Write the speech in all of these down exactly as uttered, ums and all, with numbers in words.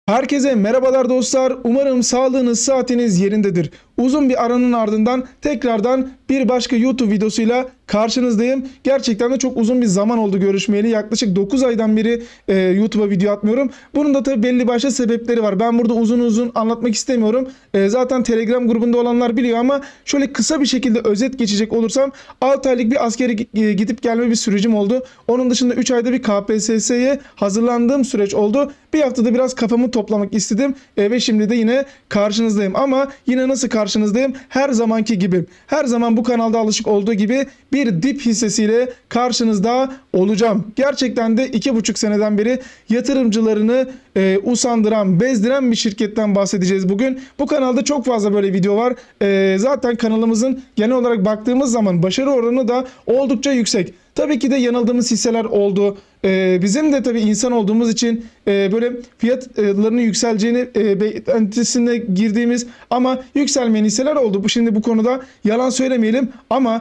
Herkese merhabalar dostlar. Umarım sağlığınız, saatiniz yerindedir. Uzun bir aranın ardından tekrardan bir başka YouTube videosuyla karşınızdayım. Gerçekten de çok uzun bir zaman oldu görüşmeyeli. Yaklaşık dokuz aydan beri e, YouTube'a video atmıyorum. Bunun da tabii belli başlı sebepleri var. Ben burada uzun uzun anlatmak istemiyorum. E, zaten Telegram grubunda olanlar biliyor ama şöyle kısa bir şekilde özet geçecek olursam altı aylık bir askere gidip gelme bir sürecim oldu. Onun dışında üç ayda bir K P S S'ye hazırlandığım süreç oldu. Bir haftada biraz kafamı toplamak istedim e, ve şimdi de yine karşınızdayım. Ama yine nasıl karşınızdayım? Her zamanki gibi. Her zaman bu kanalda alışık olduğu gibi bir dip hissesiyle karşınızda olacağım. Gerçekten de iki buçuk seneden beri yatırımcılarını e, usandıran, bezdiren bir şirketten bahsedeceğiz bugün. Bu kanalda çok fazla böyle video var. E, zaten kanalımızın genel olarak baktığımız zaman başarı oranı da oldukça yüksek. Tabii ki de yanıldığımız hisseler oldu. Ee, bizim de tabii insan olduğumuz için e, böyle fiyatlarının yükseleceğini e, beklentisine girdiğimiz ama yükselmeyen hisseler oldu. Bu şimdi bu konuda yalan söylemeyelim ama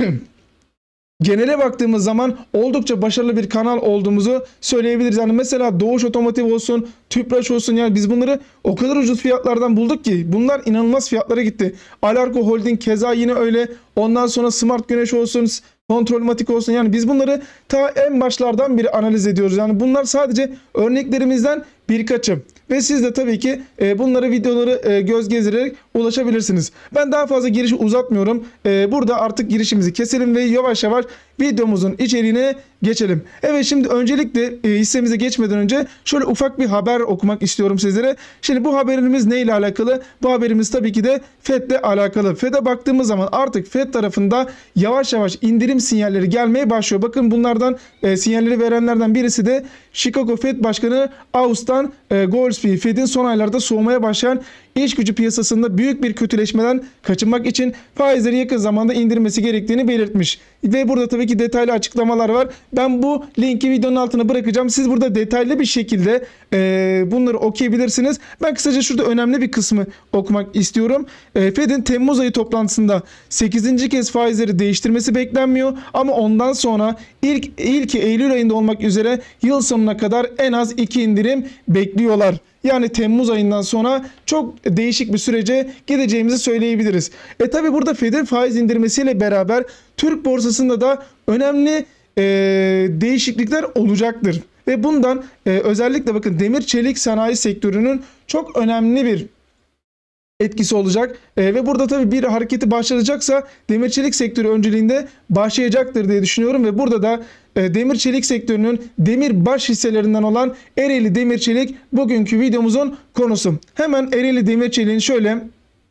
genele baktığımız zaman oldukça başarılı bir kanal olduğumuzu söyleyebiliriz. Yani mesela Doğuş Otomotiv olsun, Tüpraş olsun, yani biz bunları o kadar ucuz fiyatlardan bulduk ki bunlar inanılmaz fiyatlara gitti. Alarko Holding keza yine öyle. Ondan sonra Smart Güneş olsun, Kontrolmatik olsun, yani biz bunları ta en başlardan beri analiz ediyoruz. Yani bunlar sadece örneklerimizden birkaçı. Ve siz de tabii ki e, bunları videoları e, göz gezdirerek ulaşabilirsiniz. Ben daha fazla girişi uzatmıyorum. E, burada artık girişimizi keselim ve yavaş yavaş videomuzun içeriğine geçelim. Evet, şimdi öncelikle e, hissemize geçmeden önce şöyle ufak bir haber okumak istiyorum sizlere. Şimdi bu haberimiz neyle alakalı? Bu haberimiz tabii ki de F E D'le alakalı. F E D'e baktığımız zaman artık F E D tarafında yavaş yavaş indirim sinyalleri gelmeye başlıyor. Bakın bunlardan e, sinyalleri verenlerden birisi de Chicago Fed Başkanı Austin e, Goolsbee. F E D'in son aylarda soğumaya başlayan iş gücü piyasasında büyük bir kötüleşmeden kaçınmak için faizleri yakın zamanda indirmesi gerektiğini belirtmiş. Ve burada tabii ki detaylı açıklamalar var. Ben bu linki videonun altına bırakacağım. Siz burada detaylı bir şekilde e, bunları okuyabilirsiniz. Ben kısaca şurada önemli bir kısmı okumak istiyorum. E, F E D'in Temmuz ayı toplantısında sekizinci kez faizleri değiştirmesi beklenmiyor. Ama ondan sonra ilk ilki Eylül ayında olmak üzere yıl sonuna kadar en az iki indirim bekliyorlar. Yani Temmuz ayından sonra çok değişik bir sürece gideceğimizi söyleyebiliriz. E tabi burada F E D'in faiz indirmesiyle beraber Türk borsasında da önemli e, değişiklikler olacaktır. Ve bundan e, özellikle bakın demir çelik sanayi sektörünün çok önemli bir etkisi olacak. E, ve burada tabii bir hareketi başlayacaksa demir çelik sektörü önceliğinde başlayacaktır diye düşünüyorum ve burada da e, demir çelik sektörünün demir baş hisselerinden olan Ereğli Demir Çelik bugünkü videomuzun konusu. Hemen Ereğli Demir Çelik'in şöyle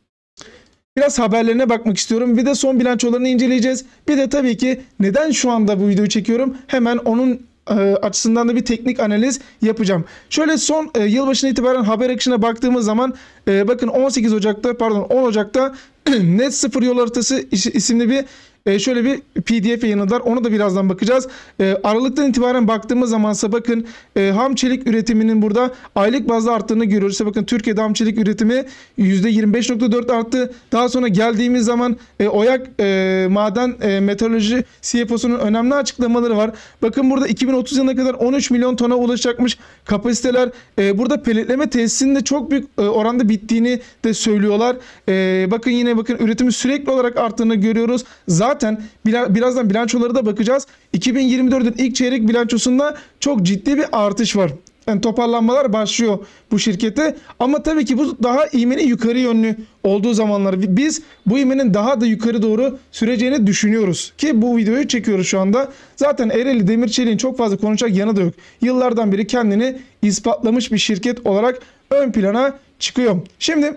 biraz haberlerine bakmak istiyorum. Bir de son bilançolarını inceleyeceğiz. Bir de tabii ki neden şu anda bu videoyu çekiyorum? Hemen onun e, açısından da bir teknik analiz yapacağım. Şöyle son e, yılbaşına itibaren haber akışına baktığımız zaman e, bakın on sekiz Ocak'ta pardon on Ocak'ta Net Sıfır Yol Haritası isimli bir E şöyle bir P D F yayınladılar. Onu da birazdan bakacağız. E, Aralıktan itibaren baktığımız zamansa bakın e, ham çelik üretiminin burada aylık bazda arttığını görüyoruz. İşte bakın Türkiye'de ham çelik üretimi yüzde yirmi beş nokta dört arttı. Daha sonra geldiğimiz zaman e, OYAK e, maden e, metalurji C F O'sunun önemli açıklamaları var. Bakın burada iki bin otuz yılına kadar on üç milyon tona ulaşacakmış kapasiteler. E, burada peletleme tesisinin de çok büyük e, oranda bittiğini de söylüyorlar. E, bakın yine bakın üretimi sürekli olarak arttığını görüyoruz. Zaten Zaten birazdan bilançolara da bakacağız. iki bin yirmi dördün ilk çeyrek bilançosunda çok ciddi bir artış var. Yani toparlanmalar başlıyor bu şirkete. Ama tabii ki bu daha ivmenin yukarı yönlü olduğu zamanlar. Biz bu ivmenin daha da yukarı doğru süreceğini düşünüyoruz. Ki bu videoyu çekiyoruz şu anda. Zaten Ereğli Demir Çelik'in çok fazla konuşacak yanı da yok. Yıllardan beri kendini ispatlamış bir şirket olarak ön plana çıkıyor. Şimdi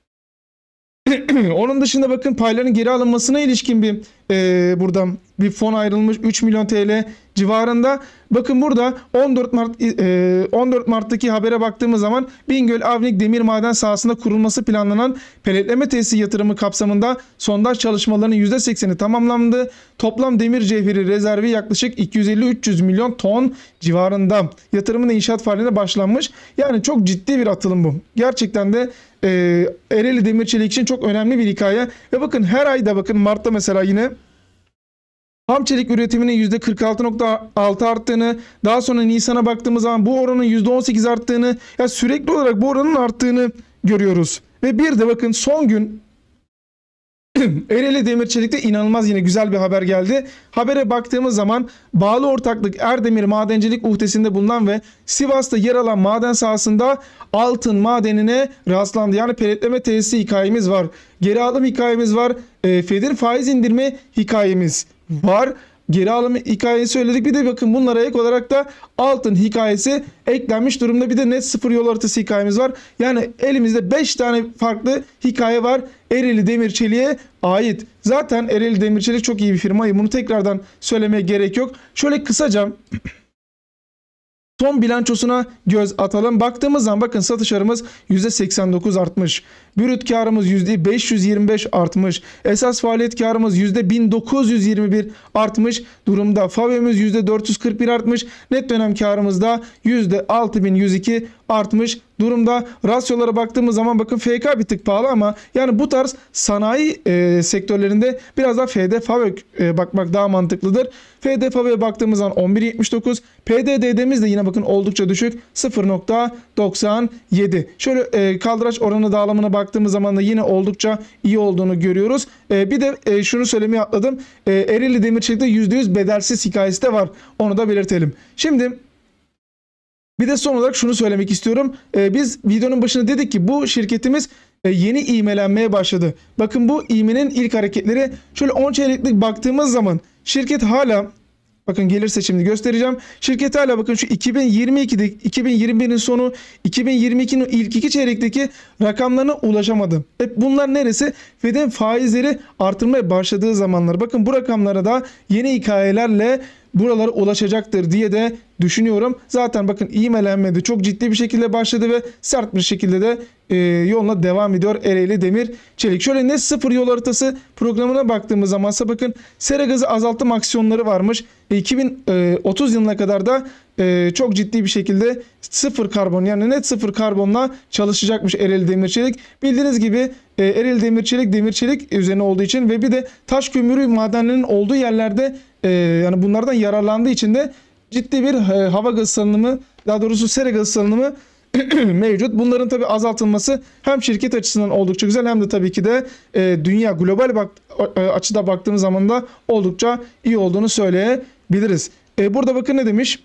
onun dışında bakın payların geri alınmasına ilişkin bir e, buradan bir fon ayrılmış üç milyon T L civarında. Bakın burada on dört Mart e, on dört Mart'taki habere baktığımız zaman Bingöl Avnik Demir Maden sahasında kurulması planlanan peletleme tesisi yatırımı kapsamında sondaj çalışmalarının yüzde sekseni tamamlandı. Toplam demir cevheri rezervi yaklaşık iki yüz elli üç yüz milyon ton civarında. Yatırımın inşaat faaliyetine başlanmış. Yani çok ciddi bir atılım bu. Gerçekten de e, Ereğli Demir Çelik için çok önemli bir hikaye. Ve bakın her ayda bakın Mart'ta mesela yine Ham çelik üretiminin yüzde kırk altı nokta altı arttığını, daha sonra Nisan'a baktığımız zaman bu oranın yüzde on sekiz arttığını, ya sürekli olarak bu oranın arttığını görüyoruz. Ve bir de bakın son gün Ereğli Demir Çelik'te inanılmaz yine güzel bir haber geldi. Habere baktığımız zaman bağlı ortaklık Erdemir Madencilik uhdesinde bulunan ve Sivas'ta yer alan maden sahasında altın madenine rastlandı. Yani peletleme tesisi hikayemiz var. Geri alım hikayemiz var. E, Fed'in faiz indirme hikayemiz var. Geri alım hikayesi söyledik. Bir de bakın bunlara ek olarak da altın hikayesi eklenmiş durumda. Bir de net sıfır yol haritası hikayemiz var. Yani elimizde beş tane farklı hikaye var Ereğli Demir Çelik'e ait. Zaten Ereğli Demir Çelik çok iyi bir firma. Bunu tekrardan söylemeye gerek yok. Şöyle kısaca son bilançosuna göz atalım. Baktığımız zaman bakın satışlarımız yüzde seksen dokuz artmış. Brüt karımız yüzde beş yüz yirmi beş artmış. Esas faaliyet karımız yüzde bin dokuz yüz yirmi bir artmış durumda. F A V'miz yüzde dört yüz kırk bir artmış. Net dönem karımız da yüzde altı bin yüz iki artmış durumda. Rasyolara baktığımız zaman bakın F K bir tık pahalı ama yani bu tarz sanayi e, sektörlerinde biraz daha F D F A V'ye e, bakmak daha mantıklıdır. F D F A V'ye baktığımız zaman on bir virgül yetmiş dokuz. P D D D'miz de yine bakın oldukça düşük. sıfır nokta doksan yedi. Şöyle e, kaldıraç oranı dağılımına baktığımız zaman da yine oldukça iyi olduğunu görüyoruz. E, bir de e, şunu söylemeyi atladım. E, Ereğli Demir Çelik'te yüzde yüz bedelsiz hikayesi de var. Onu da belirtelim. Şimdi bir de son olarak şunu söylemek istiyorum. Ee, biz videonun başında dedik ki bu şirketimiz e, yeni ivmelenmeye başladı. Bakın bu ivmenin ilk hareketleri şöyle on çeyreklik baktığımız zaman şirket hala, bakın gelirse şimdi göstereceğim. Şirket hala bakın şu iki bin yirmi ikide iki bin yirmi birin sonu iki bin yirmi ikinin ilk iki çeyrekteki rakamlarına ulaşamadı. Hep bunlar neresi? Fed'in faizleri artırmaya başladığı zamanlar. Bakın bu rakamlara da yeni hikayelerle buralara ulaşacaktır diye de düşünüyorum. Zaten bakın ivmelenmedi. Çok ciddi bir şekilde başladı ve sert bir şekilde de e, yoluna devam ediyor Ereğli Demir Çelik. Şöyle net sıfır yol haritası programına baktığımız zamansa bakın sera gazı azaltım aksiyonları varmış. E, iki bin otuz yılına kadar da e, çok ciddi bir şekilde sıfır karbon, yani net sıfır karbonla çalışacakmış Ereğli Demir Çelik. Bildiğiniz gibi e, Ereğli Demir Çelik demir çelik üzerine olduğu için ve bir de taş kömürü madenlerinin olduğu yerlerde e, yani bunlardan yararlandığı için de ciddi bir e, hava gazı salınımı, daha doğrusu sera gazı salınımı mevcut. Bunların tabi azaltılması hem şirket açısından oldukça güzel hem de tabii ki de e, dünya global bak, e, açıda baktığımız zaman da oldukça iyi olduğunu söyleyebiliriz. E, burada bakın ne demiş?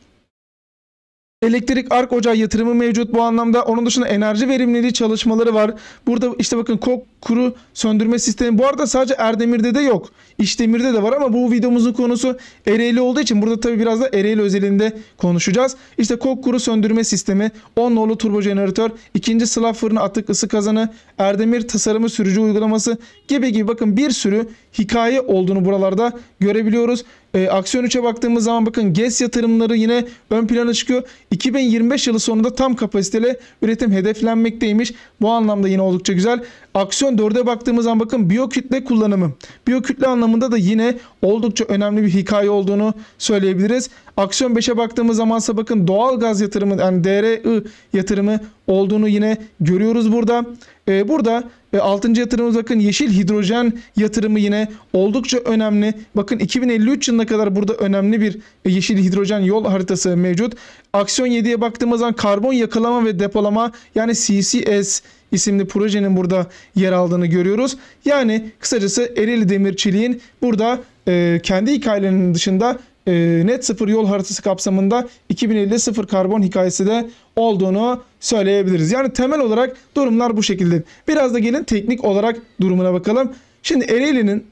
Elektrik ark ocağı yatırımı mevcut bu anlamda. Onun dışında enerji verimliliği çalışmaları var. Burada işte bakın kok kuru söndürme sistemi. Bu arada sadece Erdemir'de de yok. İşdemir'de de var ama bu videomuzun konusu Ereğli olduğu için burada tabii biraz da Ereğli özelinde konuşacağız. İşte kok kuru söndürme sistemi, on nolu turbo jeneratör, ikinci slab fırını atık ısı kazanı, Erdemir tasarımı sürücü uygulaması gibi gibi bakın bir sürü hikaye olduğunu buralarda görebiliyoruz. E, aksiyon üçe baktığımız zaman bakın GES yatırımları yine ön plana çıkıyor. iki bin yirmi beş yılı sonunda tam kapasiteli üretim hedeflenmekteymiş. Bu anlamda yine oldukça güzel. Aksiyon dörde baktığımız zaman bakın biyokütle kullanımı. Biyokütle anlamında da yine oldukça önemli bir hikaye olduğunu söyleyebiliriz. Aksiyon beşe baktığımız zamansa bakın doğal gaz yatırımı, yani D R I yatırımı olduğunu yine görüyoruz burada. Ee, burada e, altıncı yatırımımız bakın yeşil hidrojen yatırımı yine oldukça önemli. Bakın iki bin elli üç yılına kadar burada önemli bir e, yeşil hidrojen yol haritası mevcut. Aksiyon yediye baktığımız zaman karbon yakalama ve depolama, yani C C S isimli projenin burada yer aldığını görüyoruz. Yani kısacası Ereğli Demir Çelik'in burada e, kendi hikayelerinin dışında e, net sıfır yol haritası kapsamında iki bin ellide sıfır karbon hikayesi de olduğunu söyleyebiliriz. Yani temel olarak durumlar bu şekilde. Biraz da gelin teknik olarak durumuna bakalım. Şimdi Ereğli'nin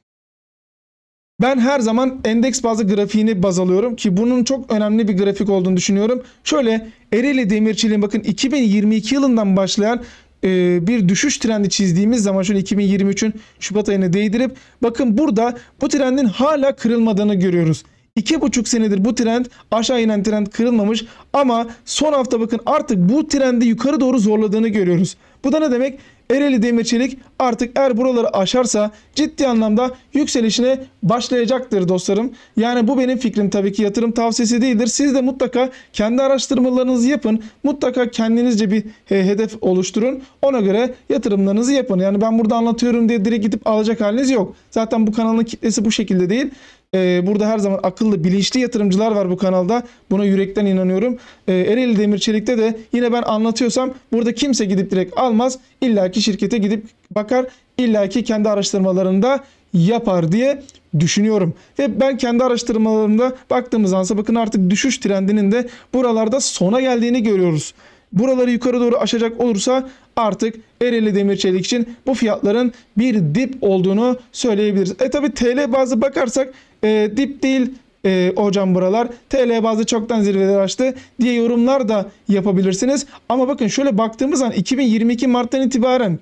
ben her zaman endeks bazlı grafiğini baz alıyorum ki bunun çok önemli bir grafik olduğunu düşünüyorum. Şöyle Ereğli Demir Çelik'in bakın iki bin yirmi iki yılından başlayan e, bir düşüş trendi çizdiğimiz zaman şöyle iki bin yirmi üçün Şubat ayına değdirip bakın burada bu trendin hala kırılmadığını görüyoruz. İki buçuk senedir bu trend, aşağı inen trend kırılmamış ama son hafta bakın artık bu trendi yukarı doğru zorladığını görüyoruz. Bu da ne demek? Ereğli Demir Çelik artık eğer buraları aşarsa ciddi anlamda yükselişine başlayacaktır dostlarım. Yani bu benim fikrim, tabii ki yatırım tavsiyesi değildir. Siz de mutlaka kendi araştırmalarınızı yapın. Mutlaka kendinizce bir hedef oluşturun. Ona göre yatırımlarınızı yapın. Yani ben burada anlatıyorum diye direkt gidip alacak haliniz yok. Zaten bu kanalın kitlesi bu şekilde değil. Ee, burada her zaman akıllı, bilinçli yatırımcılar var bu kanalda. Buna yürekten inanıyorum. Ee, Ereğli Demir Çelik'te de yine ben anlatıyorsam burada kimse gidip direkt almaz. İlla ki şirkete gidip bakar. İlla ki kendi araştırmalarında yapar diye düşünüyorum. Ve ben kendi araştırmalarımda baktığımız zaman bakın artık düşüş trendinin de buralarda sona geldiğini görüyoruz. Buraları yukarı doğru aşacak olursa artık Ereğli Demir Çelik için bu fiyatların bir dip olduğunu söyleyebiliriz. E tabi T L bazı bakarsak e, dip değil e, hocam buralar. T L bazı çoktan zirveler açtı diye yorumlar da yapabilirsiniz. Ama bakın şöyle baktığımız zaman iki bin yirmi iki Mart'tan itibaren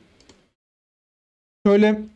şöyle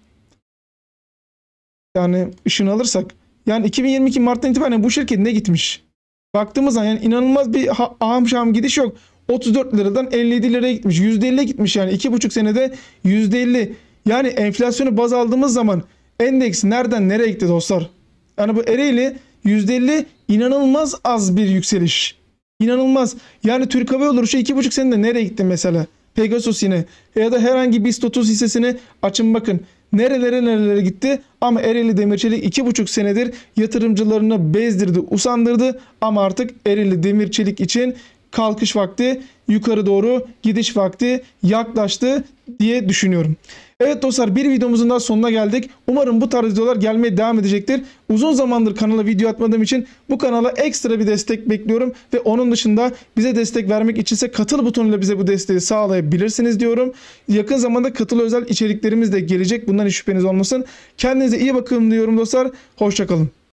yani ışın alırsak yani iki bin yirmi iki Mart'tan itibaren bu şirket ne gitmiş? Baktığımız zaman yani inanılmaz bir ahım şahım gidiş yok. otuz dört liradan elli yedi liraya gitmiş. yüzde elliye gitmiş yani. iki buçuk senede yüzde elli. Yani enflasyonu baz aldığımız zaman endeks nereden nereye gitti dostlar? Yani bu Ereğli yüzde elli inanılmaz az bir yükseliş. İnanılmaz. Yani Türk Hava Yolları şu iki buçuk senede nereye gitti mesela? Pegasus yine. Ya da herhangi BIST otuz hissesini açın bakın. Nerelere nerelere gitti ama Ereğli Demir Çelik iki buçuk senedir yatırımcılarını bezdirdi, usandırdı ama artık Ereğli Demir Çelik için kalkış vakti, yukarı doğru gidiş vakti yaklaştı diye düşünüyorum. Evet dostlar, bir videomuzun daha sonuna geldik. Umarım bu tarz videolar gelmeye devam edecektir. Uzun zamandır kanala video atmadığım için bu kanala ekstra bir destek bekliyorum. Ve onun dışında bize destek vermek içinse katıl butonuyla bize bu desteği sağlayabilirsiniz diyorum. Yakın zamanda katıl özel içeriklerimiz de gelecek. Bundan hiç şüpheniz olmasın. Kendinize iyi bakın diyorum dostlar. Hoşça kalın.